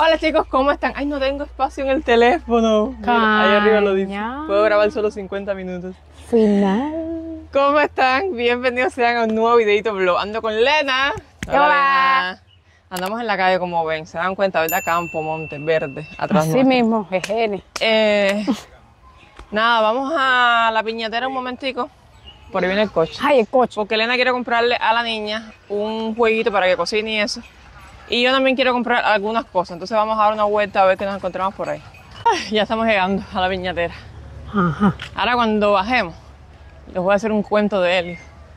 Hola chicos, ¿cómo están? Ay, no tengo espacio en el teléfono. Mira, ahí arriba lo dice. Puedo grabar solo 50 minutos. Final. ¿Cómo están? Bienvenidos sean a un nuevo videito vlog. Ando con Lena. Hola. Lena. Andamos en la calle como ven. Se dan cuenta, ¿verdad? Campo, monte, verde. Atrás Así nuestro. mismo, jeje. Nada, vamos a la piñatera un momentico. Por ahí viene el coche. Ay, el coche. Porque Elena quiere comprarle a la niña un jueguito para que cocine y eso. Y yo también quiero comprar algunas cosas. Entonces vamos a dar una vuelta a ver qué nos encontramos por ahí. Ay, ya estamos llegando a la piñatera. Ajá. Ahora cuando bajemos, les voy a hacer un cuento de Helio.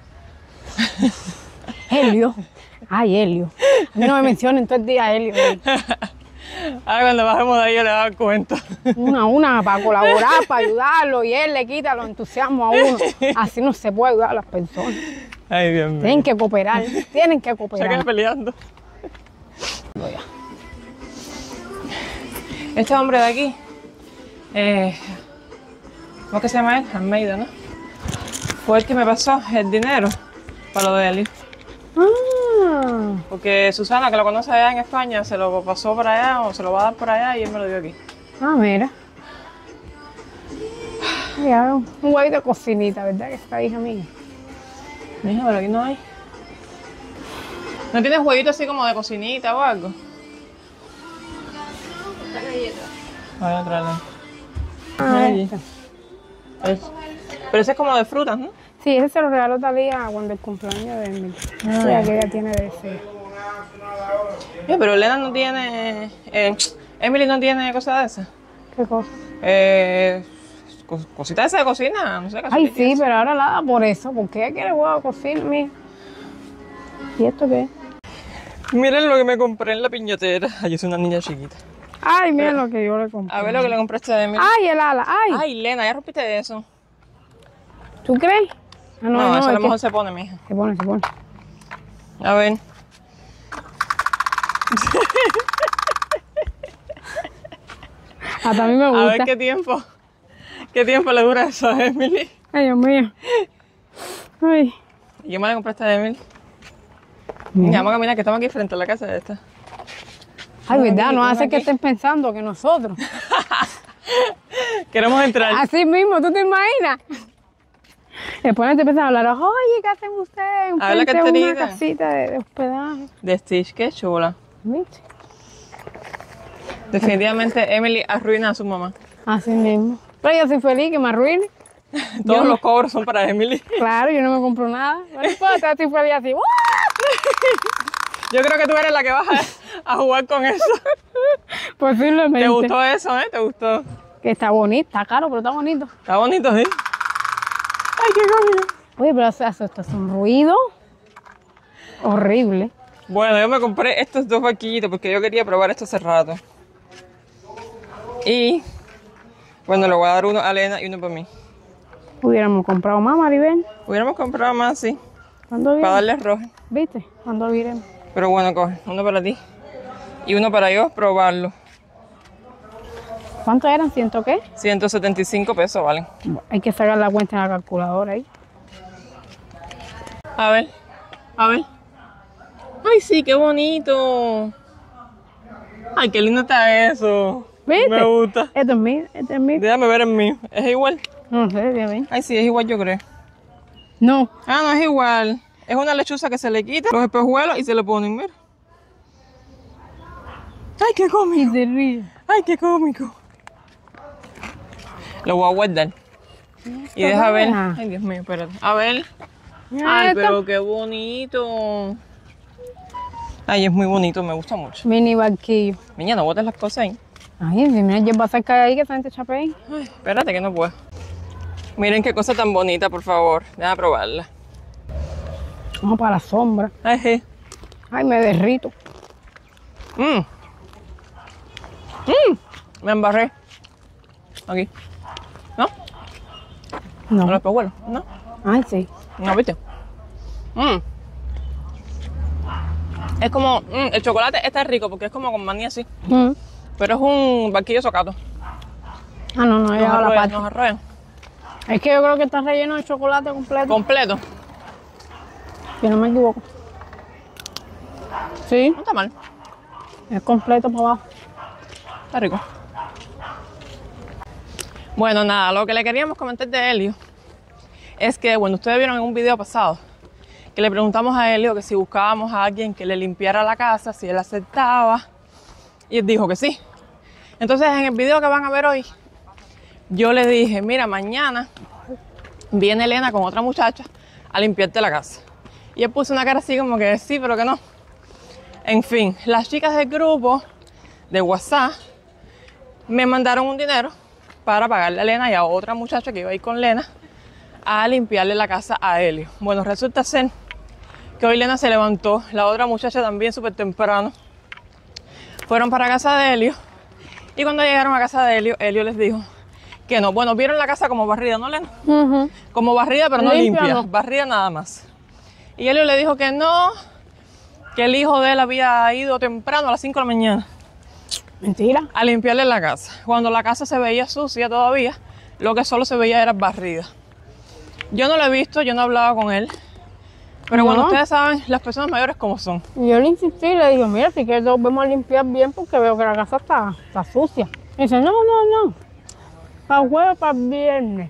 Helio. Ay, Helio. A mí no me mencionen todo el día Helio. Ahora cuando bajemos de ahí yo les hago el cuento. Una para colaborar, para ayudarlo. Y él le quita los entusiasmos a uno. Así no se puede ayudar a las personas. Ay, Dios mío. Tienen que cooperar. Tienen que Se cooperar. quedan peleando. Este hombre de aquí, ¿cómo que se llama él? Almeida, ¿no? Fue el que me pasó el dinero para lo de Helio. Ah, Porque Susana, que lo conoce allá en España, se lo pasó por allá o se lo va a dar por allá y él me lo dio aquí. mira. Ya, un huevito de cocinita, ¿verdad? Que esta hija mía. Mija, pero aquí no hay. ¿No tienes jueguito así como de cocinita o algo? Voy a traerle. Ahí. Pero ese es como de frutas, ¿no? Sí, ese se lo regaló Talía cuando el cumpleaños de Emily. O sea, que ella tiene de ese. Pero Elena no tiene... Emily no tiene cosas de esas. ¿Qué cosa? Cositas de esa de cocina, no sé. Ay, sí, pero ahora nada por eso. ¿Por qué ella quiere huevo a cocina, mija? ¿Y esto qué es? Miren lo que me compré en la piñatera. Ay, yo soy una niña chiquita. Ay, mira lo que yo le compré. A ver lo que le compraste a Emily. Ay, el ala. Ay, Ay, Lena, ya rompiste eso. ¿tú crees? Ah, No, eso a es lo que mejor se pone, mija. se pone. A ver. Hasta a mí me A gusta. ver qué tiempo le dura eso a Emily. Ay, Dios mío. Ay. ¿Y qué más le compraste a Emily? Ya, vamos a caminar, que estamos aquí frente a la casa de esta. Ay, verdad, no hace aquí. que estén pensando que nosotros. Queremos entrar. Así mismo, ¿tú te imaginas? Después te empiezan a hablar, oye, ¿qué hacen ustedes? A ver la Enfrente de carterita. una casita de hospedaje. De Stitch, qué chula. ¿Viste? Definitivamente Emily arruina a su mamá. Así mismo. Pero yo soy feliz que me arruine. Todos los cobros son para Emily. Claro, yo no me compro nada. No importa, estoy feliz así. ¡Uh! Yo creo que tú eres la que vas a jugar con eso. Posiblemente. ¿Te gustó eso, ¿Te gustó? Que está bonito, está caro, pero está bonito. Está bonito, ¿sí? Ay, qué cómico. Oye, pero esto es un ruido horrible. Bueno, yo me compré estos dos barquillitos porque yo quería probar esto hace rato. Y, bueno, le voy a dar uno a Elena y uno para mí. Hubiéramos comprado más, Maribel. Hubiéramos comprado más, sí, ¿Cuándo para viremos? darle rojo. ¿Viste? ¿Cuándo viremos? Pero bueno, coge uno para ti y uno para yo probarlo. ¿Cuánto eran? ¿Ciento qué? 175 pesos, ¿vale? Hay que sacar la cuenta en la calculadora ahí. A ver. Ay, sí, qué bonito. Ay, qué lindo está eso. ¿Viste? Me gusta. Este es mío, este es mío. Déjame ver el mío. ¿Es igual? No sé, bien. Ay, sí, es igual, yo creo. No. Ah, no es igual. Es una lechuza que se le quita los espejuelos y se le ponen, mira. Ay, qué Y cómico. se ríe. Ay, qué cómico. Lo voy a guardar. Y deja ver. buena. Ay, Dios mío, espérate. A ver. Mira Ay, esto. pero qué bonito. Ay, es muy bonito, me gusta mucho. Mini barquillo. Niña, no botes las cosas ahí. Ay, mira, yo va a sacar ahí que esa gente chapea. Ay, espérate que no puedo. Miren qué cosa tan bonita, por favor. Déjame probarla. Vamos para la sombra. Ay, sí. Ay, me derrito. Me embarré. Aquí. ¿No? ¿No los No. espejuelos? ¿No? Ay, sí. ¿No viste? Es como... el chocolate está rico porque es como con maní así. Pero es un barquillo socato. Ah, no, he llegado a la parte. Nos arroyan. Es que yo creo que está relleno de chocolate completo. Completo. Si no me equivoco. Sí, No está mal. es completo para abajo. Está rico. Bueno, nada, lo que le queríamos comentar de Helio es que, bueno, ustedes vieron en un video pasado que le preguntamos a Helio que si buscábamos a alguien que le limpiara la casa, si él aceptaba, y él dijo que sí. Entonces, en el video que van a ver hoy, yo le dije, mira, mañana viene Elena con otra muchacha a limpiarte la casa. Y él puso una cara así como que sí, pero que no. En fin, las chicas del grupo de WhatsApp me mandaron un dinero para pagarle a Elena y a otra muchacha que iba a ir con Lena a limpiarle la casa a Helio. Bueno, resulta ser que hoy Lena se levantó, la otra muchacha también súper temprano. Fueron para casa de Helio y cuando llegaron a casa de Helio, Helio les dijo que no. Bueno, vieron la casa como barrida, ¿no, Lena? Como barrida, pero no limpia, no. Barrida nada más. Y Helio le dijo que no, que el hijo de él había ido temprano a las 5 de la mañana. Mentira. A limpiarle la casa. Cuando la casa se veía sucia todavía, lo que solo se veía era barrida. Yo no lo he visto, yo no he hablado con él. Pero No. bueno, ustedes saben las personas mayores cómo son. Y yo le insistí y le digo, mira, si quieres vamos a limpiar bien porque veo que la casa está sucia. Y dice, no. Para el jueves, para el viernes.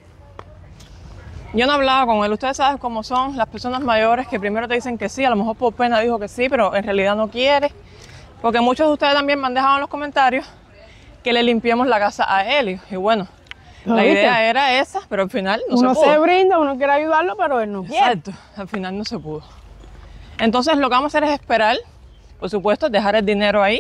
Yo no he hablado con él. Ustedes saben cómo son las personas mayores que primero te dicen que sí, a lo mejor por pena dijo que sí, pero en realidad no quiere. Porque muchos de ustedes también me han dejado en los comentarios que le limpiemos la casa a Helio. Y bueno, ¿Lo la viste? idea era esa, pero al final no Uno se pudo. se brinda, uno quiere ayudarlo, pero él no quiere. Exacto, al final no se pudo. Entonces lo que vamos a hacer es esperar, por supuesto, dejar el dinero ahí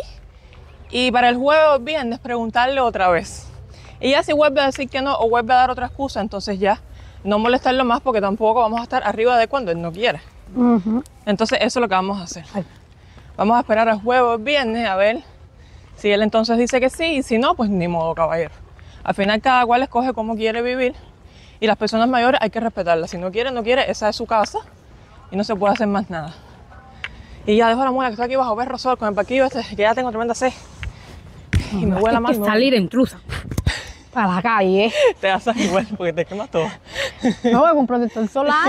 y para el jueves o el viernes preguntarle otra vez. Y ya si vuelve a decir que no o vuelve a dar otra excusa, entonces ya no molestarlo más porque tampoco vamos a estar arriba de cuando él no quiera. Entonces eso es lo que vamos a hacer. Ay. Vamos a esperar al jueves o el viernes a ver si él entonces dice que sí y si no, pues ni modo, caballero. Al final cada cual escoge cómo quiere vivir y las personas mayores hay que respetarlas. Si no quiere, no quiere, esa es su casa y no se puede hacer más nada. Y ya dejo la muela que estoy aquí bajo perro sol con el paquillo este, que ya tengo tremenda sed. Y me huele Hay mal. que salir intrusa para la calle. Te haces igual porque te quemas todo. No voy con protector solar.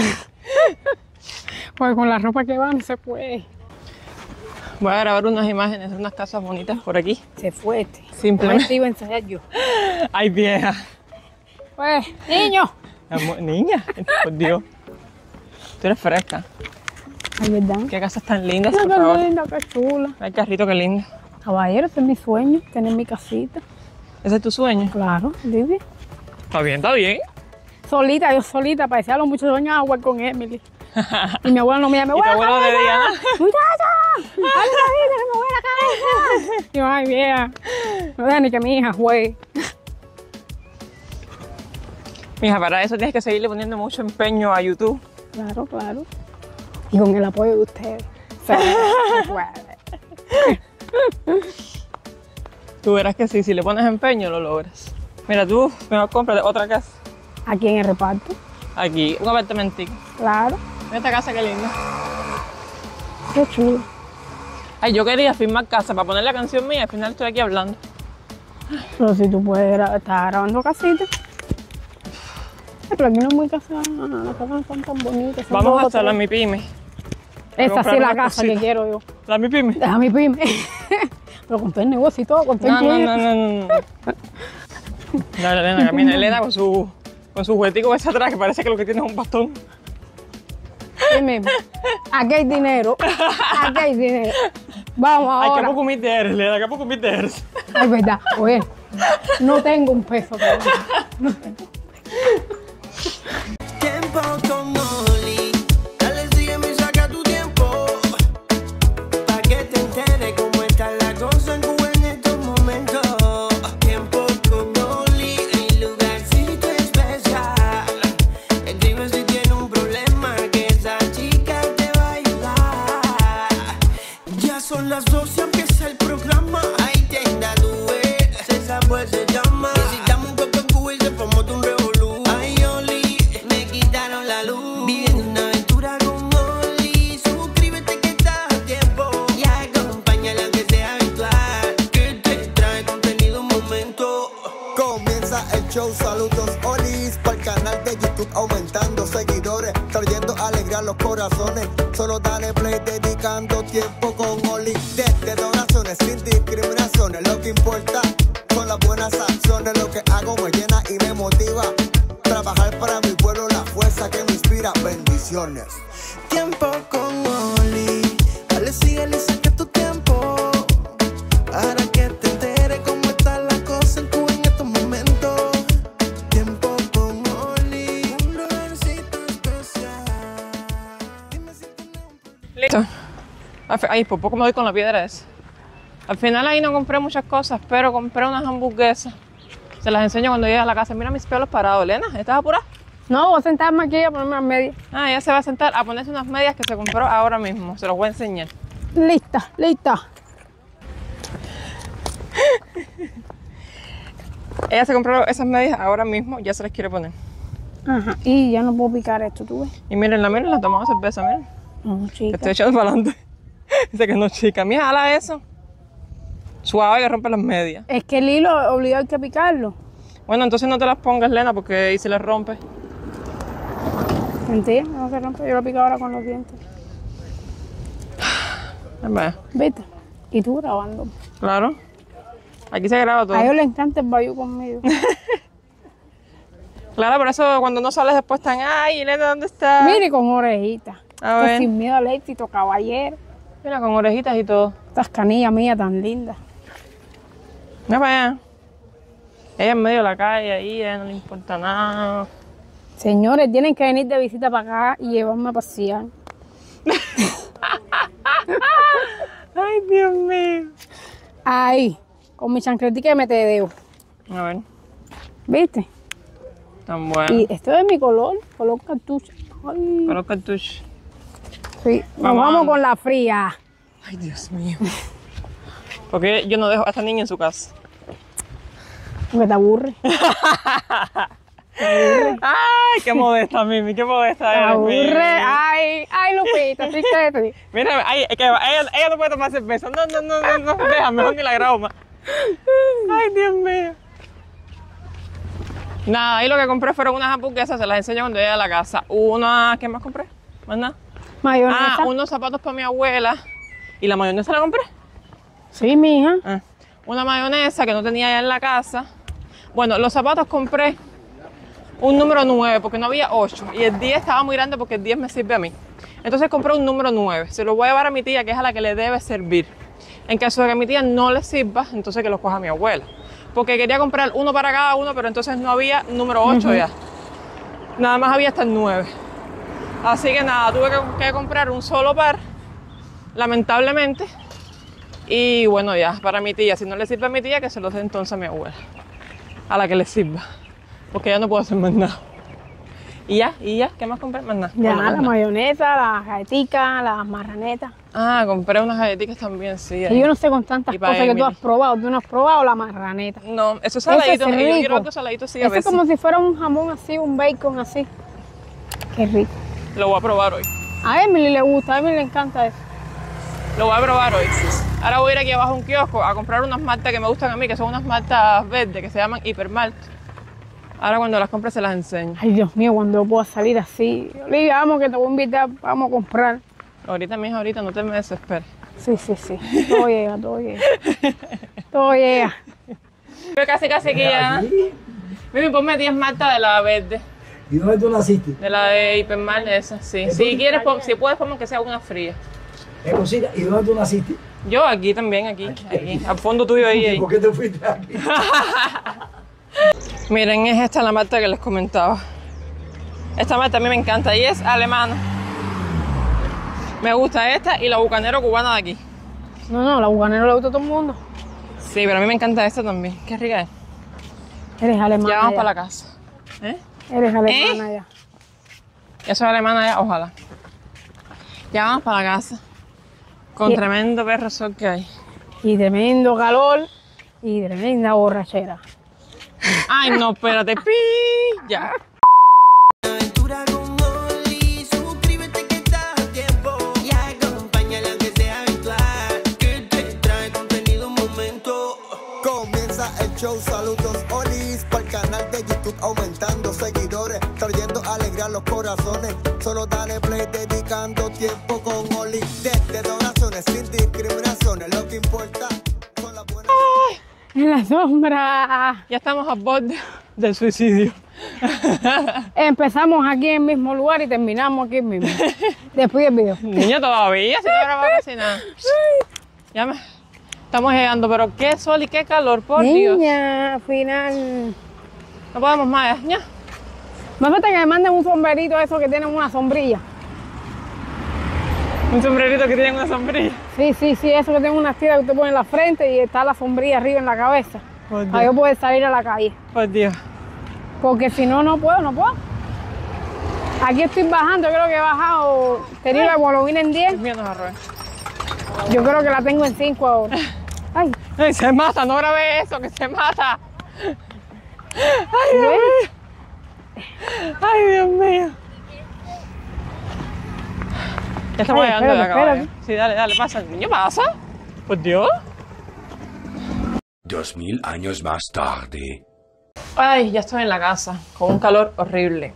Porque con la ropa que va no se puede. Voy a grabar unas imágenes de unas casas bonitas por aquí. Se fue este. Simplemente. Este iba a ensayar yo. Ay, vieja. Pues, niño. Niña, por Dios. Tú eres fresca. Ay, ¿verdad? Qué casas tan lindas, Mira por qué favor. linda, qué chula. Ay, carrito, qué lindo. Caballero, ese es mi sueño, tener mi casita. ¿Ese es tu sueño? Claro, Vivi. Está bien, está bien. Solita, yo solita, parecía a los muchos años a jugar con Emily. Y mi abuela no me llama, ¿Y tu abuelo de Diana? ¡Muchacha! ¡Ay, la vida, que me voy a la cabeza! Y yo, ay, vieja, no deja ni que mi hija juegue. Mija, para eso tienes que seguirle poniendo mucho empeño a YouTube. Claro, claro. Y con el apoyo de ustedes. Se puede. Tú verás que sí, si le pones empeño lo logras. Mira, tú mejor cómprate otra casa. Aquí en el reparto. Aquí, un apartamentico. Claro. Mira esta casa, qué linda. Qué chulo. Ay, yo quería firmar casa para poner la canción mía, al final estoy aquí hablando. Pero si tú puedes estar grabando casita. Pero aquí no es muy casa, las casas no están tan bonitas. son Vamos a dos, hacer la tres. mi pyme. Esa comprar sí es la unas casa que cositas. quiero yo. La mi pyme. Deja mi pyme. Pero con todo el negocio y todo, con todo No, el no, cliente. no. La Elena, camina Elena con su juguetico ese atrás que parece que lo que tiene es un bastón. Sí mismo. Aquí hay dinero. Aquí hay dinero. Vamos Ay, qué ahora. poco humilde eres, Elena, qué poco humilde eres. Ay, verdad. Oye, no tengo un peso todavía. Tiempo con Oli, dale sígueme y saca tu tiempo, pa' que te enteres cómo está la cosa en Cuba en estos momentos. Tiempo con Oli, el lugarcito especial, escribe si tiene un problema que esa chica te va a ayudar. Ya son las 12, empieza el programa, ahí te da tu vez, esa pues se llama. Necesitamos un poco en Cuba y se formó un revolú. Ay, Oli, me quitaron la luz. Viviendo una aventura con Oli. Suscríbete que estás a tiempo y acompáñala aunque sea virtual, que te trae contenido un momento. Comienza el show, saludos Olis, para el canal de YouTube aumentando seguidores, trayendo alegría a los corazones. Solo dale play dedicando tiempo con Oli, desde donaciones sin discriminación. discriminaciones. Lo que importa son las buenas acciones. Lo que hago me llena y me motiva. Trabajar para mi pueblo, la fuerza que me inspira. Bendiciones. Tiempo con Oli. Dale, síguele y saca tu tiempo. Para que te enteres cómo está la cosa en Cuba en estos momentos. Tiempo con Oli. Un lugarcito especial. Dime si tienes un problema. Listo. Ay, por poco me doy con la piedra esa. Al final ahí no compré muchas cosas, pero compré unas hamburguesas. Se las enseño cuando llegue a la casa. Mira mis pelos parados. Elena, ¿estás apurada? No, voy a sentarme aquí a ponerme las medias. Ah, ella se va a sentar a ponerse unas medias que se compró ahora mismo. Se los voy a enseñar. Lista, lista. Ella se compró esas medias ahora mismo. Ya se las quiere poner. Ajá, y ya no puedo picar esto, ¿tú ves? Y mírenla, tomamos cerveza, miren. No, Que chica. estoy echando para adelante. Dice que no, chica. Mira, jala eso. Suave que rompe las medias. Es que el hilo obligado hay que picarlo. Bueno, entonces no te las pongas, Lena, porque ahí se les rompe. Mentira, no se rompe. Yo lo pico ahora con los dientes. Vaya. ¿Viste? Y tú grabando. Claro. Aquí se graba todo. A ellos les encanta el bayou conmigo. Claro, por eso cuando no sales después están, ay, Elena, ¿dónde está? Mire, con orejitas. A Que ver. sin miedo al éxito, caballero. Mira, con orejitas y todo. Estas canillas mías tan lindas. Mira para allá. Ella en medio de la calle, ahí, a ella no le importa nada. Señores, tienen que venir de visita para acá y llevarme a pasear. Ay, Dios mío. Ahí, con mi chancletica de metedeo. A ver, ¿Viste? tan bueno. Y esto es mi color cartucho. Ay, Pero cartucho. sí. Nos Vamos. vamos con la fría. Ay, Dios mío. Porque yo no dejo a esta niña en su casa. Porque te aburre. Ay, qué modesta, Mimi, qué modesta Te eres, aburre. Mimi. Ay, Lupita, así que Mira, ay, es que ella no puede tomar cerveza. No, deja, mejor ni la grabo más. Ay, Dios mío. Nada, ahí lo que compré fueron unas hamburguesas, se las enseño cuando llegue a la casa. ¿Qué más compré? ¿Más nada? mayonesa. Unos zapatos para mi abuela. ¿Y la mayonesa la compré? Sí, mija. Una mayonesa que no tenía ya en la casa. Bueno, los zapatos compré un número 9 porque no había 8 y el 10 estaba muy grande porque el 10 me sirve a mí. Entonces compré un número 9. Se lo voy a llevar a mi tía, que es a la que le debe servir. En caso de que a mi tía no le sirva, entonces que lo coja mi abuela. Porque quería comprar uno para cada uno, pero entonces no había número 8 ya. Nada más había hasta el 9. Así que nada, tuve que comprar un solo par, lamentablemente. Y bueno, ya, para mi tía. Si no le sirve a mi tía, que se lo dé entonces a mi abuela. A la que le sirva. Porque ya no puedo hacer más nada. Y ya, ¿qué más compré? Más nada. Ya, Bueno, más la nada. mayonesa, las galletitas, las marranetas. Compré unas galletitas también, sí. Y yo no sé con tantas Y para cosas que tú Emily. has probado. Tú no has probado la marraneta. No, eso es Ese saladito. es Yo rico. quiero algo saladito, sí, a Eso es veces. como si fuera un jamón así, un bacon así. Qué rico. Lo voy a probar hoy. A Emily le gusta, a Emily le encanta eso. Lo voy a probar hoy. Ahora voy a ir aquí abajo a un kiosco a comprar unas maltas que me gustan a mí, que son unas maltas verdes que se llaman hipermalt. Ahora cuando las compre se las enseño. Ay, Dios mío, cuando puedo salir así. Olivia, vamos que te voy a invitar, vamos a comprar. Ahorita, mija, ahorita, no te me desesperes. Sí. Todo llega, todo llega. Todo llega. Yo casi aquí ya. Mimi, ponme 10 maltas de la verde. ¿Y dónde tú naciste? De la de hipermalt esa, sí. Si quieres, si puedes, ponme que sea una fría. Cosita, ¿y dónde tú naciste? Yo aquí también, aquí. Al fondo tuyo ahí. ¿Y por qué te fuiste aquí? Miren, es esta la malta que les comentaba. Esta malta a mí me encanta y es alemana. Me gusta esta y la bucanero cubana de aquí. No, la bucanera le gusta a todo el mundo. Sí, pero a mí me encanta esta también. Qué rica es. Eres alemana. Ya vamos ya. para la casa. Eres alemana ya. Eso es alemana ya, ojalá. Ya vamos para la casa. Con Y- tremendo perro sol que hay. Y tremendo calor y tremenda borrachera. Ay, no, espérate. ¡Pi! Ya. Aventura con Oli, suscríbete que estás a tiempo y acompáñala que sea habitual, que te trae contenido un momento. Comienza el show, saludos Olis, para el canal de YouTube aumentando seguidores, trayendo alegría a los corazones. Solo dale play, dedicando tiempo con Oli. Desde donaciones sin discriminaciones, lo que importa son las buenas. En la sombra. Ya estamos al borde del suicidio. Empezamos aquí en el mismo lugar y terminamos aquí mismo. Después del video. Niña, todavía se no grabado casi nada. Estamos llegando, pero qué sol y qué calor, por Dios. Niña, al final. No podemos más, ya. Me falta que me manden un sombrerito esos que tienen una sombrilla. Un sombrerito que tiene una sombrilla. Sí, eso que tiene unas tiras que usted pone en la frente y está la sombrilla arriba en la cabeza. Por Dios. Para yo poder salir a la calle. Por Dios. Porque si no, no puedo. Aquí estoy bajando, creo que he bajado. Tenía la hemoglobina en 10. Dios mío, nos arroja. Yo creo que la tengo en 5 ahora. Ay, Ay, se mata, no grabé eso, que se mata. Ay, Dios ¿ves? mío. Ay, Dios mío. Ya estamos Ay, llegando de espérate, acá. espérate. Sí, dale, pasa. El niño pasa. Por Dios. 2000 años más tarde. Ay, ya estoy en la casa, con un calor horrible.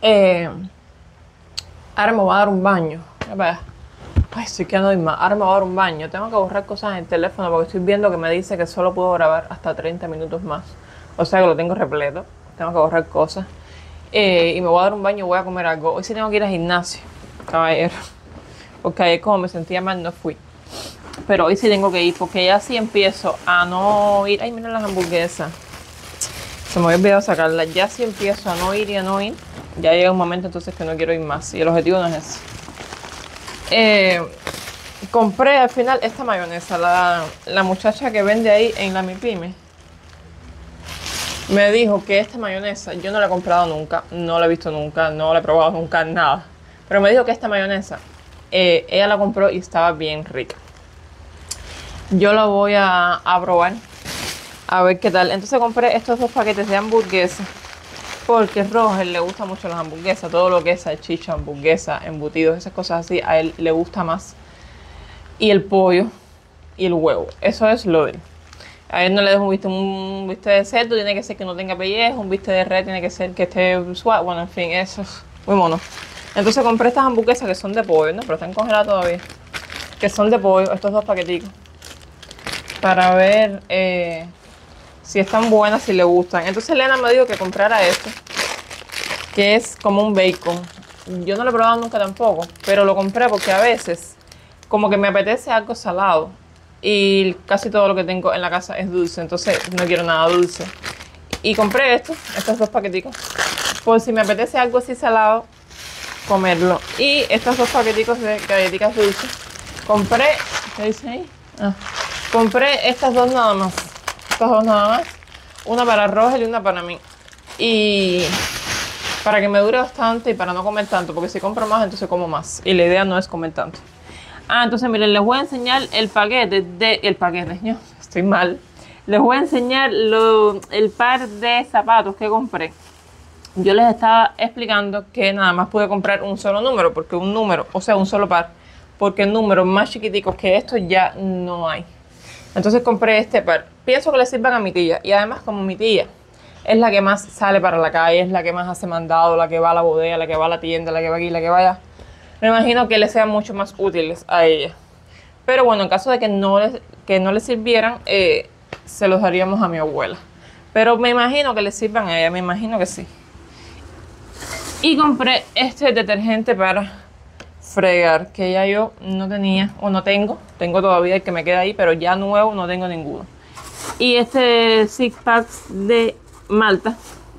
Ahora me voy a dar un baño. Ay, estoy quedando de más. Ahora me voy a dar un baño. Tengo que borrar cosas en el teléfono porque estoy viendo que me dice que solo puedo grabar hasta 30 minutos más. O sea que lo tengo repleto. Tengo que borrar cosas. Y me voy a dar un baño y voy a comer algo. Hoy sí tengo que ir al gimnasio, caballero. Porque ayer como me sentía mal no fui. Pero hoy sí tengo que ir porque ya sí empiezo a no ir. Ay, miren las hamburguesas. Se me había olvidado sacarlas. Ya si empiezo a no ir y a no ir, ya llega un momento entonces que no quiero ir más. Y el objetivo no es ese. Compré al final esta mayonesa. La muchacha que vende ahí en la MiPyme me dijo que esta mayonesa yo no la he comprado nunca, no la he visto nunca, no la he probado nunca, nada. Pero me dijo que esta mayonesa ella la compró y estaba bien rica. Yo la voy a probar. A ver qué tal. Entonces compré estos 2 paquetes de hamburguesas. Porque a Roger le gusta mucho las hamburguesas. Todo lo que es salchicha, hamburguesa, embutidos, esas cosas así, a él le gusta más. Y el pollo y el huevo. Eso es lo de él. A él no le dejo un bistec de cerdo, tiene que ser que no tenga pellejo. Un bistec de red tiene que ser que esté suave. Bueno, en fin, eso es muy mono. Entonces compré estas hamburguesas que son de pollo, ¿no? Pero están congeladas todavía. Que son de pollo, estos 2 paqueticos. Para ver si están buenas, si le gustan. Entonces Elena me dijo que comprara esto, que es como un bacon. Yo no lo he probado nunca tampoco, pero lo compré porque a veces como que me apetece algo salado y casi todo lo que tengo en la casa es dulce, entonces no quiero nada dulce. Y compré estos 2 paqueticos por si me apetece algo así salado, comerlo. Y estos 2 paqueticos de galletitas dulces. Compré, ¿qué dice ahí? Compré estas 2 nada más. Estas 2 nada más. Una para Roger y una para mí. Y para que me dure bastante y para no comer tanto. Porque si compro más, entonces como más. Y la idea no es comer tanto. Entonces miren, les voy a enseñar el paquete yo estoy mal. Les voy a enseñar el par de zapatos que compré. Yo les estaba explicando que nada más pude comprar un solo número. Porque un número, o sea un solo par. Porque números más chiquiticos que estos ya no hay. Entonces compré este par. Pienso que le sirvan a mi tía. Y además como mi tía es la que más sale para la calle, es la que más hace mandado, la que va a la bodega, la que va a la tienda, la que va aquí, la que va allá. Me imagino que les sean mucho más útiles a ella. Pero bueno, en caso de que no les sirvieran, se los daríamos a mi abuela. Pero me imagino que les sirvan a ella, me imagino que sí. Y compré este detergente para fregar, que ya yo no tenía, o no tengo todavía el que me queda ahí, pero ya nuevo no tengo ninguno. Y este six pack de malta,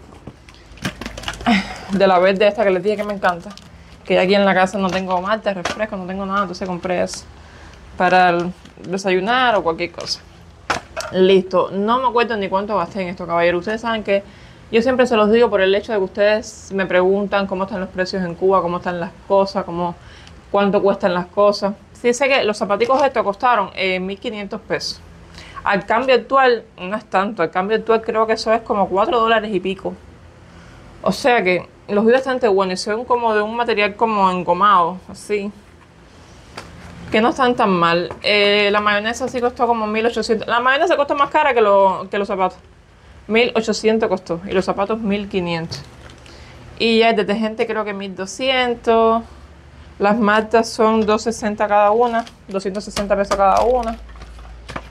de la verde esta que les dije que me encanta, que aquí en la casa no tengo malta, refresco, no tengo nada, entonces compré eso para desayunar o cualquier cosa. Listo, no me acuerdo ni cuánto gasté en esto, caballeros. Ustedes saben que yo siempre se los digo por el hecho de que ustedes me preguntan cómo están los precios en Cuba, cómo están las cosas, cuánto cuestan las cosas. Sí sé que los zapaticos estos costaron 1.500 pesos. Al cambio actual no es tanto, al cambio actual creo que eso es como 4 dólares y pico. O sea que los vi bastante buenos y son como de un material como engomado, así. Que no están tan mal. La mayonesa sí costó como 1.800. La mayonesa costó más cara que los zapatos. 1.800 costó y los zapatos 1.500. Y ya el detergente creo que 1.200. Las maltas son 260 cada una, 260 pesos cada una.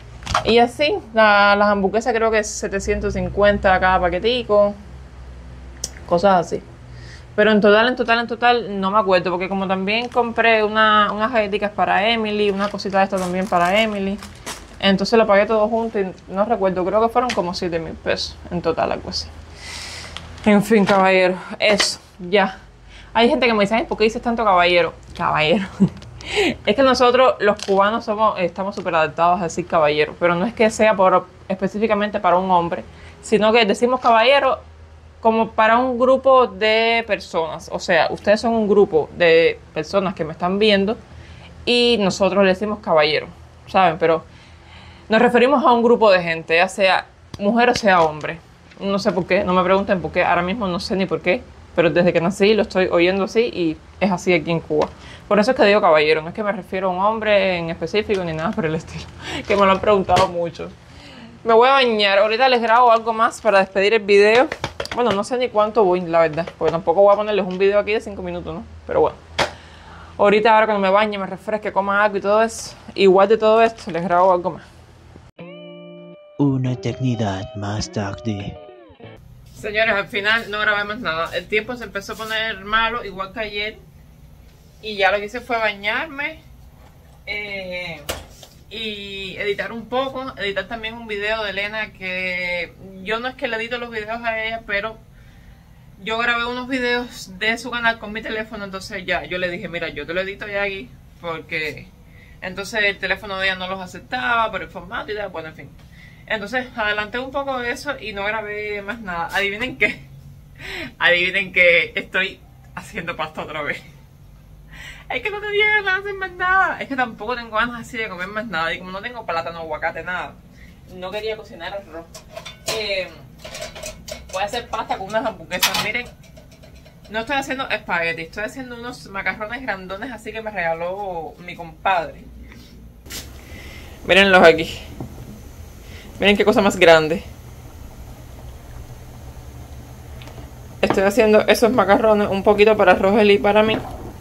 Y así, las hamburguesas creo que es 750 cada paquetico. Cosas así. Pero en total, no me acuerdo. Porque como también compré unas galletitas para Emily, una cosita de esta también para Emily. Entonces lo pagué todo junto y no recuerdo. Creo que fueron como 7,000 pesos en total, algo así. En fin, caballero. Eso, ya. Hay gente que me dice, ¿por qué dices tanto caballero? Caballero. Es que nosotros los cubanos estamos súper adaptados a decir caballero, pero no es que sea específicamente para un hombre, sino que decimos caballero como para un grupo de personas. O sea, ustedes son un grupo de personas que me están viendo y nosotros le decimos caballero, ¿saben? Pero nos referimos a un grupo de gente, ya sea mujer o sea hombre. No sé por qué, no me pregunten por qué, ahora mismo no sé ni por qué, pero desde que nací lo estoy oyendo así y es así aquí en Cuba. Por eso es que digo caballero, no es que me refiero a un hombre en específico ni nada por el estilo, que me lo han preguntado mucho. Me voy a bañar, ahorita les grabo algo más para despedir el video. Bueno, no sé ni cuánto voy, la verdad, porque tampoco voy a ponerles un video aquí de 5 minutos, ¿no? Pero bueno, ahorita ahora cuando me bañe, me refresque, coma algo y todo eso, igual de todo esto, les grabo algo más. Una eternidad más tarde. Señores, al final no grabé más nada. El tiempo se empezó a poner malo, igual que ayer. Y ya lo que hice fue bañarme y editar un poco. Editar también un video de Elena, que yo no es que le edito los videos a ella, pero yo grabé unos videos de su canal con mi teléfono. Entonces ya, yo le dije, mira, yo te lo edito ya aquí, porque entonces el teléfono de ella no los aceptaba por el formato y tal, bueno, en fin. Entonces adelanté un poco de eso y no grabé más nada. Adivinen qué. Adivinen que estoy haciendo pasta otra vez. Es que no tenía ganas de hacer más nada. Es que tampoco tengo ganas así de comer más nada. Y como no tengo plátano, aguacate, nada, no quería cocinar arroz. Voy a hacer pasta con unas hamburguesas. Miren, no estoy haciendo espagueti, estoy haciendo unos macarrones grandones así que me regaló mi compadre. Mírenlos aquí. Miren qué cosa más grande. Estoy haciendo esos macarrones un poquito para Rogeli y para mí.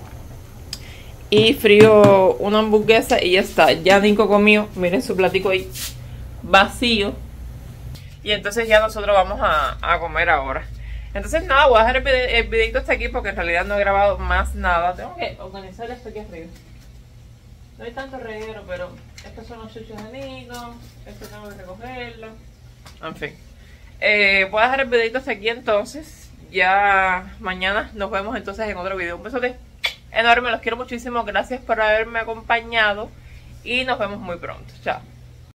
Y frío una hamburguesa y ya está. Ya Nico comió. Miren su platico ahí vacío. Y entonces ya nosotros vamos a comer ahora. Entonces nada, voy a dejar el videito hasta aquí porque en realidad no he grabado más nada. Tengo que organizar esto aquí arriba. No hay tanto reguero, pero estos son los chuchos de Nico. Esto tengo que recogerlo. En fin. Voy a dejar el videito hasta aquí entonces. Ya mañana nos vemos entonces en otro video. Un besote enorme, los quiero muchísimo. Gracias por haberme acompañado. Y nos vemos muy pronto. Chao.